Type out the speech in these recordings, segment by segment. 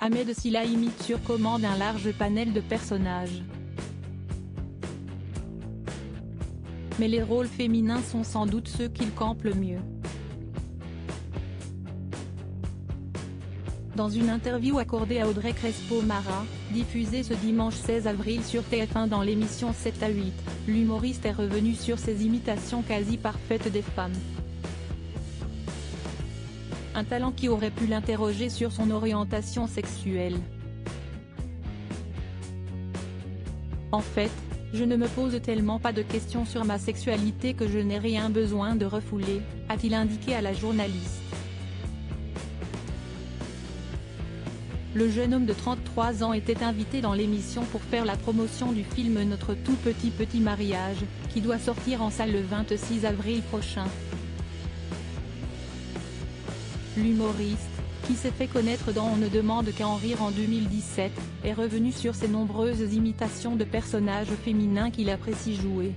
Ahmed Silla imite sur commande un large panel de personnages. Mais les rôles féminins sont sans doute ceux qu'il campe le mieux. Dans une interview accordée à Audrey Crespo-Mara, diffusée ce dimanche 16 avril sur TF1 dans l'émission 7 à 8, l'humoriste est revenu sur ses imitations quasi parfaites des femmes. Un talent qui aurait pu l'interroger sur son orientation sexuelle. En fait, je ne me pose tellement pas de questions sur ma sexualité que je n'ai rien besoin de refouler, a-t-il indiqué à la journaliste. Le jeune homme de 33 ans était invité dans l'émission pour faire la promotion du film Notre tout petit mariage, qui doit sortir en salle le 26 avril prochain. L'humoriste, qui s'est fait connaître dans On ne demande qu'à en rire en 2017, est revenu sur ses nombreuses imitations de personnages féminins qu'il apprécie jouer.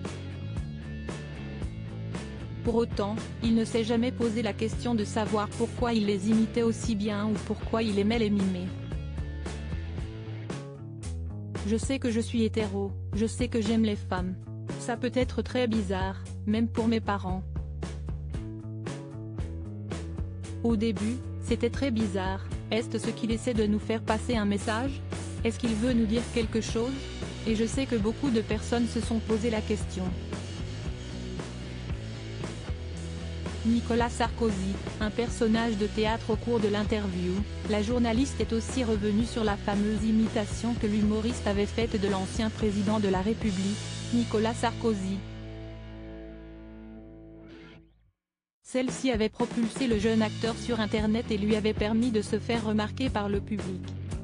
Pour autant, il ne s'est jamais posé la question de savoir pourquoi il les imitait aussi bien ou pourquoi il aimait les mimer. Je sais que je suis hétéro, je sais que j'aime les femmes. Ça peut être très bizarre, même pour mes parents. Au début, c'était très bizarre. Est-ce ce qu'il essaie de nous faire passer un message? Est-ce qu'il veut nous dire quelque chose? Et je sais que beaucoup de personnes se sont posé la question. Nicolas Sarkozy, un personnage de théâtre au cours de l'interview, la journaliste est aussi revenue sur la fameuse imitation que l'humoriste avait faite de l'ancien président de la République, Nicolas Sarkozy. Celle-ci avait propulsé le jeune acteur sur Internet et lui avait permis de se faire remarquer par le public.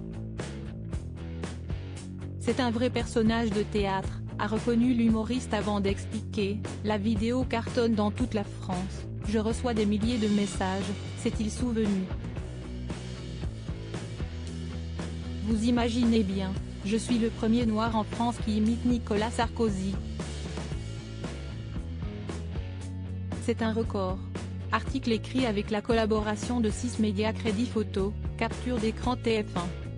C'est un vrai personnage de théâtre, a reconnu l'humoriste avant d'expliquer, la vidéo cartonne dans toute la France. Je reçois des milliers de messages, s'est-il souvenu. Vous imaginez bien, je suis le premier noir en France qui imite Nicolas Sarkozy. C'est un record. Article écrit avec la collaboration de 6 médias Crédit Photo, capture d'écran TF1.